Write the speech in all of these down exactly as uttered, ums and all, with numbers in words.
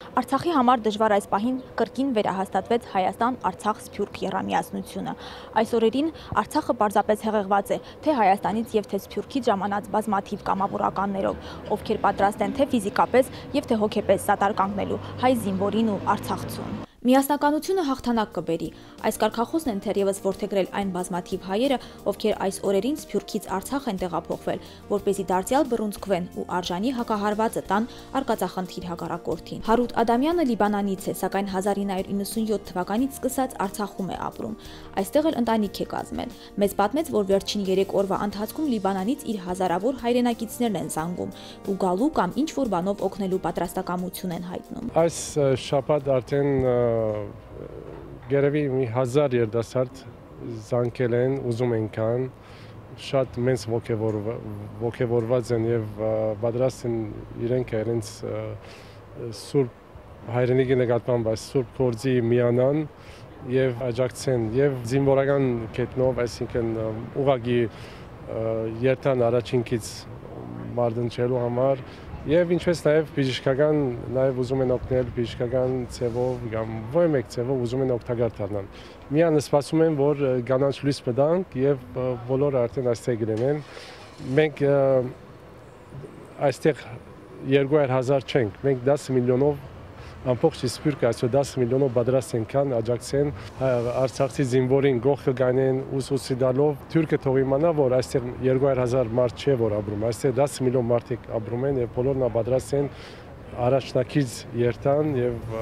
Արցախի համար դժվար այս պահին կրկին վերահաստատվեց Հայաստան-Արցախ-Սփյուռք եռամիասնությունը։ Այս օրերին Արցախը պարզապես հեղեղված է թե Հայաստանից եւ թե Սփյուռքից ժամանած բազմաթիվ կամավորականներով, ովքեր պատրաստ են թե ֆիզիկապես եւ թե հոգեպես սատար կանգնելու հայ զինվորին ու արցախցուն։ Միասնականությունը հաղթանակ կբերի։ Այս կարգախոսն են թերևս որդեգրել այն բազմաթիվ հայերը, ովքեր այս օրերին Սփյուռքից Արցախ են տեղափոխվել, որպեսզի դարձյալ բռունցքվեն ու արժանի հակահարվածը տան արկածախնդիր հակառակորդին։ Հարութ Ադամյանը Լիբանանից է, սակայն հազար ինը հարյուր իննսունյոթ թվականից սկսած Արցախում է ապրում։ Այստեղ էլ ընտանիք է կազմել։ Մեզ պատմեց, որ վերջին երեք օրվա ընթացքում Լիբանանից իր հազարավոր հայրենակիցներն են զանգում ու գալու կամ ինչ որ բանով օգնելու պատրաստակամություն են հայտնում։ Այս շաբաթ արդեն Գերևի մի հազար երիտասարդ զանգել են, ուզում են կան, շատ մեծ ոգևորված են եւ պատրաստ են իրենք իրենց սուրբ հայրենիքի նկատմամբ այս սուրբ գործի միանան եւ աջակցեն եւ զինվորական կետնով, այսինքն ուղղակի երթան առաջինքից մարտնչելու համար Եվ ինչպես նաև բժշկական, նաև ուզում են օգնել բժշկական ձևով կամ ոչ մեկ ձևով ուզում են օգտակար դառնալ։ Միան սպասում են, որ գանաչ լույս մտանք եւ բոլորը արդեն այստեղ գտնեն։ Մենք այստեղ երկու հազար չենք, մենք դասը միլիոնով ամբողջ Սփյուռքը այսօր դասը միլիոնով պատրաստ են կան աջակցեն Արցախի զինվորին գողը գանեն ուսուցի դալով Թուրքը թող իմանա որ այստեղ երկու հազար մարդ չէ որ ապրում այստեղ դասը միլիոն մարդիկ ապրում են եւ բոլորն պատրաստ են առաջնակից երթան եւ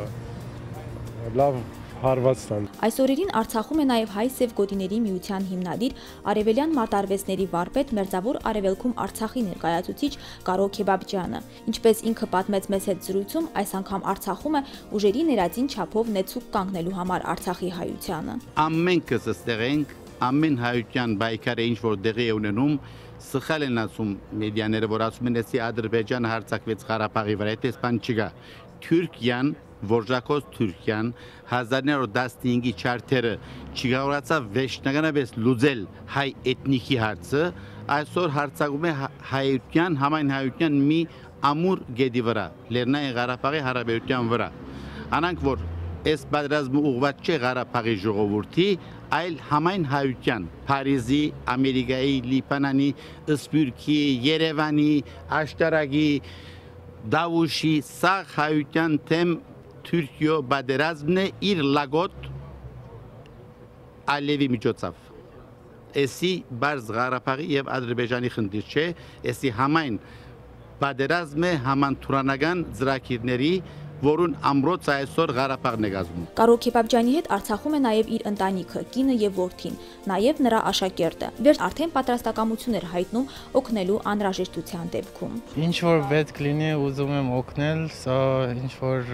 լավ հարված տան։ Այս օրերին Արցախում է նաև հայ սև գոտիների միության հիմնադիր արևելյան մարտարվեստների վարպետ Մերձավոր Արևելքում Արցախի ներկայացուցիչ Կարո Քեբաբջյանը։ Ինչպես ինքը պատմեց մեզ հետ զրույցում, այս անգամ Արցախում է ուժերի ներածին չափով նեցուկ կանգնելու համար Արցախի հայությանը։ Ամենքս ստեղ ենք, ամեն հայության բայկարը ինչ որ դեղի է ունենում, սխալ են ասում մեդիաները, որ ասում են էսի Ադրբեջանը հարձակվեց Ղարաբաղի վրա, այդպես բան չկա։ Թուրքիան Որժակոս Թուրքիան հազար ինը հարյուր տասնհինգի չարթերը չկարողացավ վերջնականապես լուծել հայ էթնիկի հարցը, այսօր հարձակվում է հայության, համայն հայության մի ամուր գետի վրա, Լեռնային Ղարաբաղի հարաբերության վրա։ Անանք որ այս պատերազմը ուղղված չէ Ղարաբաղի ժողովրդի, այլ համայն հայության, Փարիզի, Ամերիկայի, Լիբանանի, Սփյուռքի, Երևանի, Աշտարակի, Դավուշի, սաղ հայության թեմ Թուրքիո պատերազմն է իր լագոտ Ալևի միջոցով։ Էսի բարձ Ղարաբաղի եւ Ադրբեջանի խնդիր չէ, էսի համայն պատերազմը համանդուրանական ծրագիրների որուն ամրոց այսօր Ղարաբաղն է գազում։ Կարո Քեբաբջյանի հետ Արցախում է նաև իր ընտանիքը, կինը եւ որդին, նաև նրա աշակերտը։ Վերջ արդեն պատրաստակամություն էր հայտնում օգնելու անհրաժեշտության դեպքում։ Ինչ որ պետք լինի, ուզում եմ օգնել, սա ինչ որ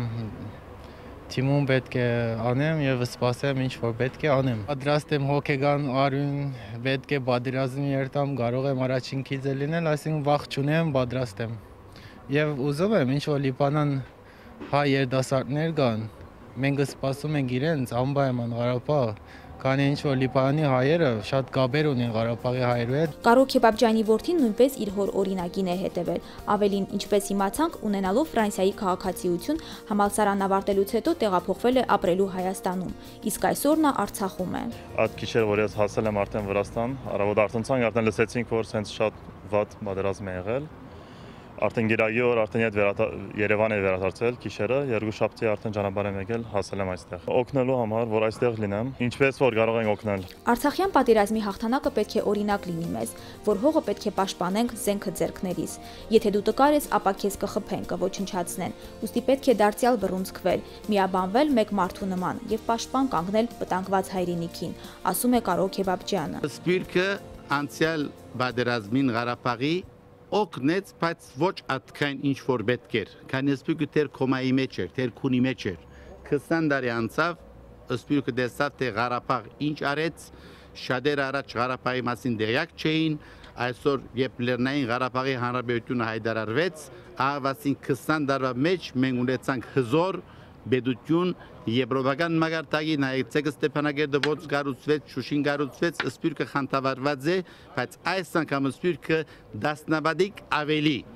թիմում պետք է անեմ եւ սպասեմ ինչ որ պետք է անեմ։ Պատրաստ եմ հոգեգան արյուն, պետք է պատերազմի երթամ, կարող եմ առաջինքից լինել, այսինքն վախ չունեմ, պատրաստ եմ։ Եվ ուզում եմ ինչ որ Լիբանան հայ երիտասարդներ կան, մենք սպասում ենք իրենց անպայման Ղարաբաղ, քանի ինչ որ Լիբանանի հայերը շատ կապեր ունեն Ղարաբաղի հայերու հետ։ Կարո Քեբաբջյանի որդին նույնպես իր հոր օրինակին է հետևել։ Ավելին, ինչպես իմացանք, ունենալով Ֆրանսիայի քաղաքացիություն, համալսարան ավարտելուց հետո տեղափոխվել է ապրելու Հայաստանում, իսկ այսօր նա Արցախում է։ Այդ քիչեր որ ես հասել եմ արդեն Վրաստան, առավոտ արդեն արդեն լսեցինք որ սենց շատ վատ պատերազմ է եղել։ Արդեն գիրագի օր արդեն այդ Երևան է վերադարձել քիշերը, երկու շաբթի արդեն ճանապարհ եմ եկել, հասել եմ այստեղ։ Օգնելու համար, որ այստեղ լինեմ, ինչպես որ կարող ենք օգնել։ Արցախյան պատերազմի հաղթանակը պետք է օրինակ լինի մեզ, որ հողը պետք է պաշտպանենք զենքը ձեռքներիս։ Եթե դու տկար ես, ապա քեզ կխփեն, կոչնչացնեն։ Ուստի պետք է դարձյալ բռունցքվել, միաբանվել մեկ մարդու նման եւ պաշտպան կանգնել վտանգված հայրենիքին, ասում է Կարո Քեբաբջյանը։ Սփյուռքը անցյալ պատերազմին Ղարաբաղի օգնեց, բայց ոչ այդքան ինչ որ պետք էր։ Քանի Սփյուռքը դեռ կոմայի մեջ էր, դեռ քունի մեջ էր։ քսան տարի անցավ, Սփյուռքը տեսավ թե Ղարաբաղ ինչ արեց, շատերը առաջ Ղարաբաղի մասին դերյակ չէին, այսօր երբ Լեռնային Ղարաբաղի հանրապետությունը հայտարարվեց, ահավասին քսան տարվա մեջ մենք ունեցանք հզոր Բեդություն եվրոպական մագարտակի նայեցեք Ստեփանագերդը ոնց գառուցվեց, Շուշին գառուցվեց, Սփյուռքը խանդավառված է, բայց այս անգամ Սփյուռքը դասնաբադիկ ավելի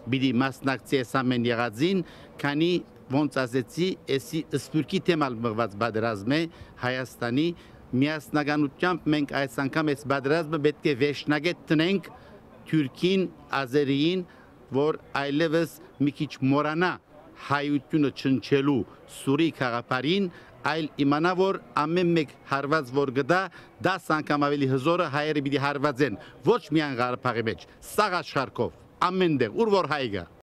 բիդի մասնակցի այս ամեն եղածին, քանի ոնց ասեցի, էսի սփյուռքի թեմալ մղված բادرազմը Հայաստանի միասնականությամբ մենք այս անգամ այս բادرազմը պետք է վերջնագետ տնենք Թուրքին, Ազերիին, որ այլևս մի քիչ մորանա հայությունը չնչելու սուրի քաղաքարին, այլ իմանա որ ամեն մեկ հարված որ գտա դաս անգամ ավելի հզորը հայերը պիտի հարվածեն ոչ միայն Ղարաբաղի մեջ, սաղ աշխարհով ամեն տեղ ուր որ հայ գա